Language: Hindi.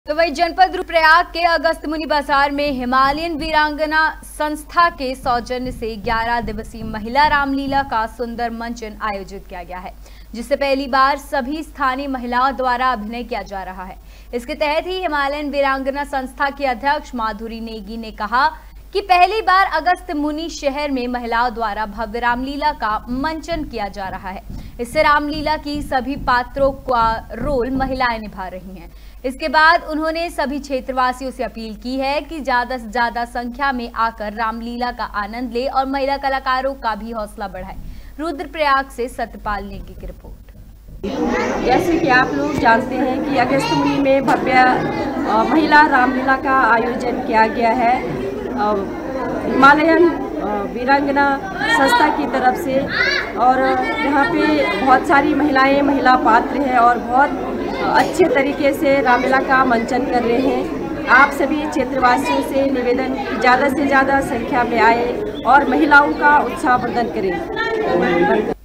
तो वही जनपद रुद्रप्रयाग के अगस्त मुनि बाजार में हिमालयन वीरांगना संस्था के सौजन्य से 11 दिवसीय महिला रामलीला का सुंदर मंचन आयोजित किया गया है, जिससे पहली बार सभी स्थानीय महिलाओं द्वारा अभिनय किया जा रहा है। इसके तहत ही हिमालयन वीरांगना संस्था की अध्यक्ष माधुरी नेगी ने कहा कि पहली बार अगस्त मुनि शहर में महिलाओं द्वारा भव्य रामलीला का मंचन किया जा रहा है। इससे रामलीला की सभी पात्रों का रोल महिलाएं निभा रही हैं। इसके बाद उन्होंने सभी क्षेत्रवासियों से अपील की है कि ज्यादा से ज्यादा संख्या में आकर रामलीला का आनंद ले और महिला कलाकारों का भी हौसला बढ़ाए। रुद्रप्रयाग से सत्यपाल नेगी की रिपोर्ट। जैसे कि आप लोग जानते हैं कि अगस्त मुनि में भव्य महिला रामलीला का आयोजन किया गया है हिमालयन वीरांगना संस्था की तरफ से, और यहाँ पे बहुत सारी महिला पात्र हैं और बहुत अच्छे तरीके से रामलीला का मंचन कर रहे हैं। आप सभी क्षेत्रवासियों से निवेदन कि ज़्यादा से ज़्यादा संख्या में आए और महिलाओं का उत्साहवर्धन करें।